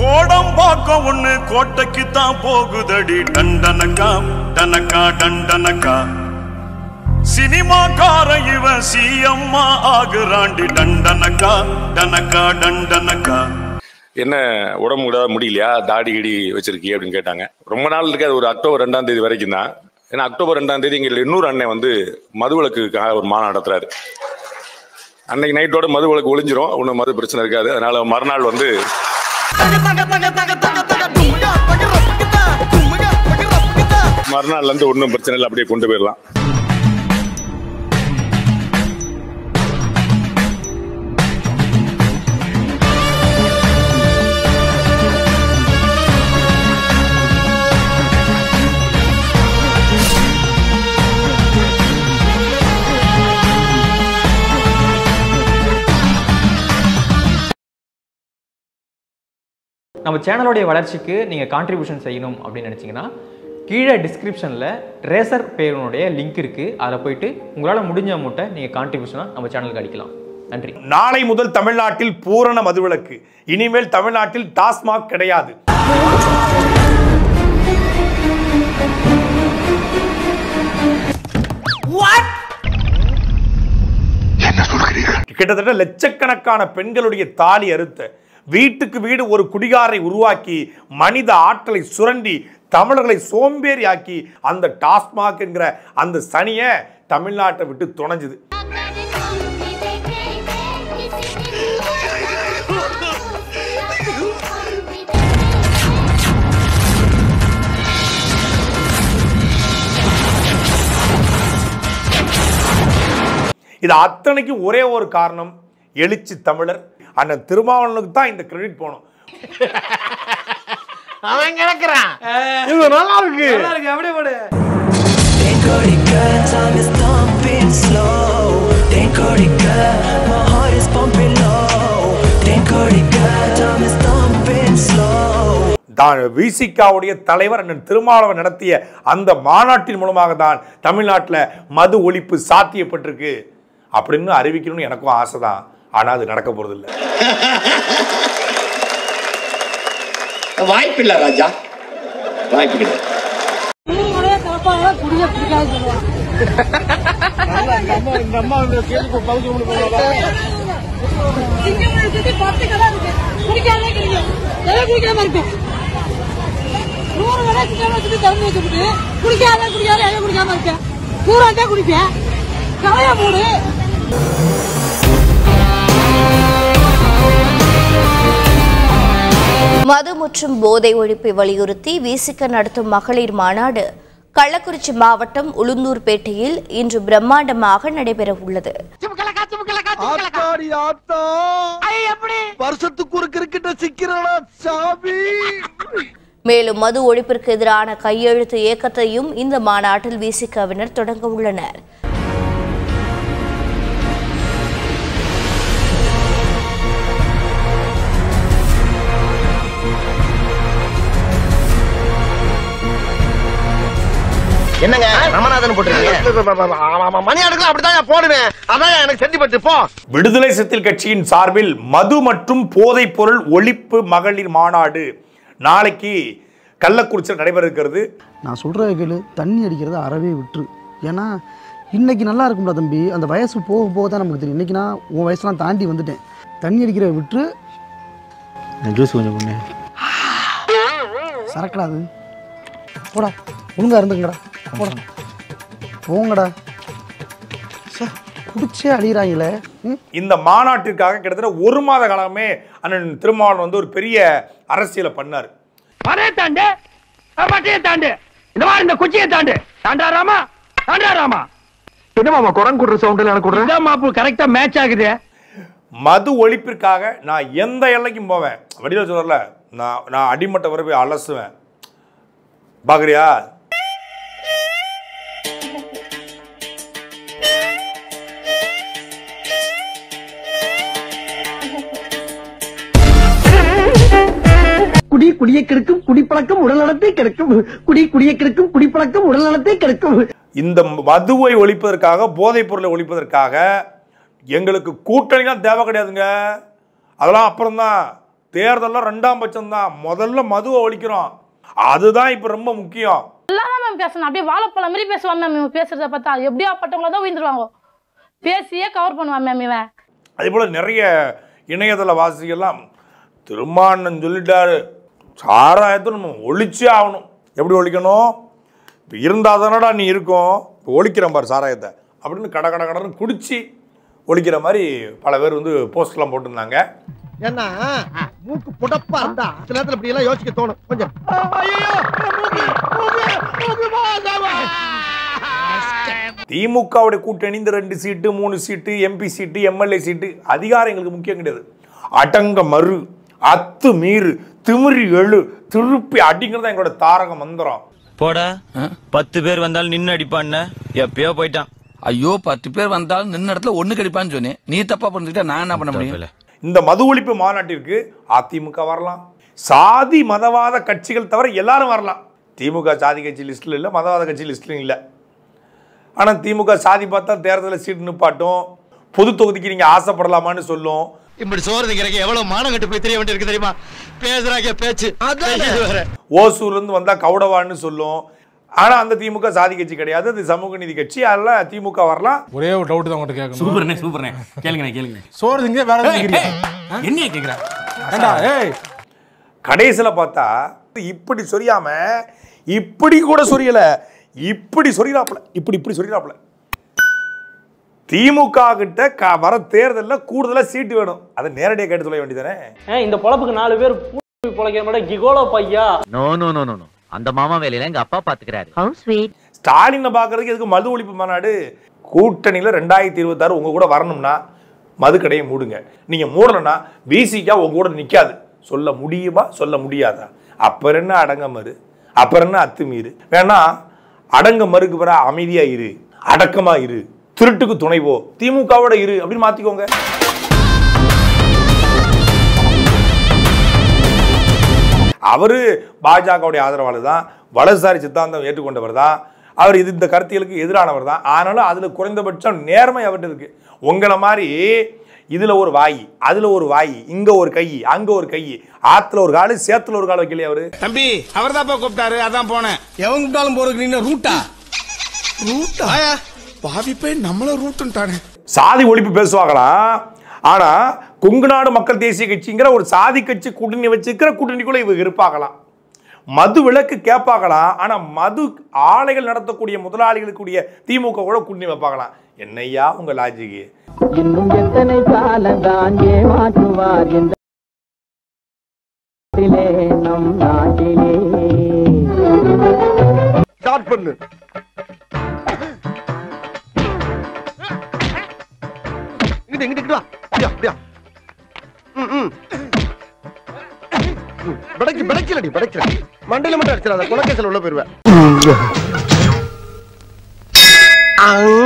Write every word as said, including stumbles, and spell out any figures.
கோடம் பார்க்க ஒண்ணு கோட்டைக்கு தான் போகுதடி டண்டனக்கா டனக்கா டண்டனக்கா சினிமாக்கார இவன் சிஎம்மா ஆகுறாண்டி டண்டனக்கா டனக்கா டண்டனக்கா. என்ன உடம்பு கூட முடியலையா, தாடி கிடி வச்சிருக்கீ அப்படின்னு கேட்டாங்க. ரொம்ப நாள் இருக்காது, ஒரு அக்டோபர் ரெண்டாம் தேதி வரைக்கும் தான். ஏன்னா அக்டோபர் ரெண்டாம் தேதி எங்க இன்னொரு அண்ணன் வந்து மதுவிலக்குக்காக ஒரு மாநாடு நடத்துறாரு. அன்னைக்கு நைட்டோட மதுவிலக்கு ஒளிஞ்சிரும், ஒன்றும் மது பிரச்சனை இருக்காது. அதனால மறுநாள் வந்து மறுநாள்ல இருந்து ஒன்றும் பிரச்சனை இல்லை, அப்படியே கொண்டு போயிடலாம். நம்ம சேனலோடைய வளர்ச்சிக்கு நீங்கள் கான்ட்ரிபியூஷன் செய்யணும் அப்படின்னு நினச்சிங்கன்னா கீழே டிஸ்கிரிப்ஷனில் ரேசர் பேருனுடைய லிங்க் இருக்குது. அதில் போயிட்டு உங்களால் முடிஞ்ச அமௌண்ட்டை நீங்கள் கான்ட்ரிபியூஷனாக நம்ம சேனலுக்கு அடிக்கலாம். நன்றி. நாளை முதல் தமிழ்நாட்டில் பூரண மதுவிலக்கு. இனிமேல் தமிழ்நாட்டில் டாஸ்மாக் கிடையாது. கிட்டத்தட்ட லட்சக்கணக்கான பெண்களுடைய தாலி அறுத்த, வீட்டுக்கு வீடு ஒரு குடிகாரை உருவாக்கி மனித ஆற்றலை சுரண்டி தமிழர்களை சோம்பேறி ஆக்கி அந்த டாஸ்மாக் என்கிற அந்த சனியை தமிழ்நாட்டை விட்டு துணைஞ்சுது. இது அத்தனைக்கும் ஒரே ஒரு காரணம், எழுச்சி தமிழர் அண்ணன் திருமாவளவனுக்கு தான் இந்த கிரெடிட் போகணும். அவன் கிடக்குறான். இது நல்லா இருக்கு, நல்லா இருக்கு. அப்படியே போடு. விசிகாவுடைய தலைவர் அண்ணன் திருமாவளவன் நடத்திய அந்த மாநாட்டின் மூலமாக தான் தமிழ்நாட்டில் மது ஒழிப்பு சாத்தியப்பட்டிருக்கு அப்படின்னு அறிவிக்கணும்னு எனக்கும் ஆசைதான். ஆனா அது நடக்க போறது இல்ல. வாய்ப்பில்லை ராஜா, வாய்ப்பில்லை. மது மற்றும் போதை ஒழிப்பை வலியுறுத்தி விசிக நடத்தும் மகளிர் மாநாடு கள்ளக்குறிச்சி மாவட்டம் உளுந்தூர்பேட்டையில் இன்று பிரம்மாண்டமாக நடைபெற உள்ளது. மேலும் மது ஒழிப்பிற்கு எதிரான கையெழுத்து இயக்கத்தையும் இந்த மாநாட்டில் விசிகவினர் தொடங்க உள்ளனர். என்னங்க ரமநாதன் போட்டுருக்கீங்க? மணி அடுக்கலாம் அப்படிதான் போடுவேன். அதான் எனக்கு செஞ்சுப்பட்டு போ. விடுதலை சிறுத்தைகள் கட்சியின் சார்பில் மது மற்றும் போதைப் பொருள் ஒழிப்பு மகளிர் மாநாடு நாளைக்கு கள்ளக்குறிச்சியில் நடைபெற இருக்கிறது. நான் சொல்கிற கேளு, தண்ணி அடிக்கிறத அறவே விட்டுரு. ஏன்னா இன்றைக்கி நல்லா இருக்கும்டா தம்பி, அந்த வயசு போக போக தான் நமக்கு தெரியும். இன்றைக்கி நான் உன் வயசுலாம் தாண்டி வந்துட்டேன். தண்ணி அடிக்கிறத விட்டுரு. ஜூஸ் கொஞ்சம் பண்ணு, சரக்கடாது போடா, ஒழுங்காக இருந்துங்கடா, போடா போங்கடா. குடிச்சே அழிகிறாங்களே. இந்த மாநாட்டிற்காக கிட்டத்தட்ட ஒரு மாத காலமே அண்ணன் திருமாவளவன் வந்து ஒரு பெரிய அரசியலை பண்ணார். தாண்டு தாண்டு இந்த மாதிரி இந்த குச்சியை தாண்டு தாண்டாராமா தாண்டாராமா. என்னமா குரங்கு குடுற சவுண்ட்ல எனக்கு குடுற மாப்பு கரெக்டா மேட்ச் ஆகுது. மது ஒழிப்பிற்காக நான் எந்த எல்லைக்கும் போவேன். வடிவில் சொல்லல, நான் நான் அடிமட்ட வரை போய் அலசுவேன். பாக்குறியா? குடி குடியை கெடுக்கும், குடிப்பழக்கம் உடல் நலத்தை கெடுக்கும். குடி குடியை கெடுக்கும், குடிப்பழக்கம் உடல் நலத்தை கெடுக்கும். இந்த மதுவை ஒழிப்பதற்காக, போதைப் பொருளை ஒழிப்பதற்காக எங்களுக்கு கூட்டணிலாம் தேவை கிடையாதுங்க. அதெல்லாம் அப்புறம் தான். தேர்தலில் ரெண்டாம் பட்சம் தான். முதல்ல மதுவை ஒழிக்கிறோம், அதுதான் இப்போ ரொம்ப முக்கியம். எல்லாரும் மேம் பேசணும், அப்படியே வாழைப்பழம் மாதிரி பேசுவான் மேம். இவன் பேசுறத பார்த்தா எப்படியா பட்டவங்கள தான் உயிர்ந்துருவாங்க, பேசியே கவர் பண்ணுவான் மேம் இவன். அதே போல் நிறைய இணையதள வாசிகள்லாம் திருமாவளவன் சொல்லிட்டாரு, சாராயத்தை நம்ம ஒழிச்சே ஆகணும். எப்படி ஒழிக்கணும்? இப்போ இருந்தால் தானடா நீ இருக்கும், இப்போ ஒழிக்கிறேன் பாரு சாராயத்தை அப்படின்னு கட கட கடன்னு குடிச்சு ஒழிக்கிற மாதிரி பல பேர் வந்து போஸ்ட்லாம் போட்டிருந்தாங்க. ஏன்னா மூக்கு புடப்பா இருந்தா சில நேரத்துல இப்படி எல்லாம் யோசிக்க தோணும் கொஞ்சம். திமுகவுடைய கூட்டணி இந்த ரெண்டு சீட்டு மூணு சீட்டு எம்பி சீட்டு எம்எல்ஏ சீட்டு அதிகாரம் எங்களுக்கு முக்கியம் கிடையாது. அடங்க மறு, அத்து மீறு, திமிரி எழு, திருப்பி அடிங்கிறது எங்களோட தாரக மந்திரம். போடா, பத்து பேர் வந்தாலும் நின்று அடிப்பான்னு எப்பயோ போயிட்டான். ஐயோ, பத்து பேர் வந்தாலும் நின்ன இடத்துல ஒண்ணு கடிப்பான்னு சொன்னேன், நீ தப்பா பண்ணிட்டா நான் என்ன பண்ண முடியும்? இந்த மது ஒழிப்பு மாநாட்டிற்கு அதிமுக வரலாம், சாதி மதவாத கட்சிகள் தவிர எல்லாரும் வரலாம். திமுக சாதி கட்சி லிஸ்ட்ல இல்லை, மதவாத கட்சி லிஸ்ட்லையும் இல்லை. ஆனால் திமுக சாதி பார்த்தா தேர்தலில் சீட்டு நிப்பாட்டும், பொது தொகுதிக்கு நீங்க ஆசைப்படலாமான்னு சொல்லும். இப்படி சோறு திங்கிறக்கு எவ்வளவு மானம் கட்டு போய் தெரிய வேண்டியிருக்கு தெரியுமா? பேசுறாங்க பேச்சு. ஓசூர்ல இருந்து வந்தா கவுடவான்னு சொல்லும். ஆனா அந்த திமுக சாதி கட்சி கிடையாது, அது சமூக நீதி கட்சி. அதெல்லாம் திமுக வரலாம். ஒரே ஒரு டவுட் தான் உங்கள்கிட்ட கேட்கணும். சூப்பர்ண்ணே சூப்பர்ண்ணே, கேளுங்க கேளுங்க. சோறு திங்க வேற என்ன கேட்குறா? கடைசியில் பார்த்தா இப்படி சொரியாம இப்படி கூட சொரியல, இப்படி சொரியாப்புல, இப்படி இப்படி சொரியாப்புல. திமுக கிட்ட வர தேர்தலில் கூடுதலா சீட்டு வேணும், அதை நேரடியாக கேட்டு சொல்ல வேண்டியதானே. இந்த பொழப்புக்கு நாலு பேர் பொழைக்கிற மாதிரி கிகோலோ பையா. நோ நோ நோ நோ, அந்த மாமா வேலையில எங்க அப்பா பாத்துக்கிறாரு. ஸ்டாலினை பாக்குறதுக்கு எதுக்கு மது ஒழிப்பு மாநாடு? கூட்டணியில ரெண்டாயிரத்தி இருபத்தி ஆறு உங்க கூட வரணும்னா மது கடையை மூடுங்க. நீங்க மூடலன்னா பிசிகா உங்க கூட நிக்காது. சொல்ல முடியுமா? சொல்ல முடியாதா? அப்புறம் என்ன அடங்க மறு, அப்புறம் என்ன அத்துமீறு? வேணா அடங்க மறுக்கு பிற அமைதியா இரு, அடக்கமா இரு, திருட்டுக்கு துணைவோ, திமுகவோட இரு அப்படின்னு மாத்திக்கோங்க. அவரு பாஜகவுடைய ஆதரவாளர் தான், வலதுசாரி சித்தாந்தம் ஏற்றுக்கொண்டவர் தான், அவர் இது இந்த கருத்தியலுக்கு எதிரானவர் தான். ஆனாலும் அதுல குறைந்தபட்சம் நேர்மை அவர்கிட்ட இருக்கு. உங்களை மாதிரி இதுல ஒரு வாய், அதுல ஒரு வாய், இங்க ஒரு கை, அங்க ஒரு கை, ஆத்துல ஒரு காலு, சேத்துல ஒரு கால் வைக்கலையே அவரு. தம்பி அவர் தான் கூப்பிட்டாரு, அதான் போனேன். எவன் கூப்பிட்டாலும் போறதுக்கு நீ ரூட்டா ரூட்டா பாவி போய் நம்மள ரூட்டுன்ட்டானே. சாதி ஒழிப்பு பேசுவாங்களாம், ஆனா கொங்கு நாடு மக்கள் தேசிய கட்சிங்கிற ஒரு சாதி கட்சி கூட்டணி வச்சுக்கிற கூட்டணிக்குள்ள இவங்க இருப்பாங்களாம். மது விலக்கு கேட்பாங்களாம், ஆனா மது ஆலைகள் நடத்தக்கூடிய முதலாளிகளுக்குரிய திமுக கூட கூட்டணி வைப்பாங்களாம். என்னையா உங்க லாஜிக்கு? இன்னும் எத்தனை காலம் தான் ஏமாற்றுவார் இந்த நம் நாட்டிலே. ஸ்டார்ட் பண்ணு. இங்கிட்டு இங்கிட்டு வா. அப்படியா அப்படியா. ம் ம். படக்கு படக்கலடி படக்கல. மண்டையில மட்டும் அடிச்சறாத, கொலகேஸ்ல உள்ள போயிருவேன்.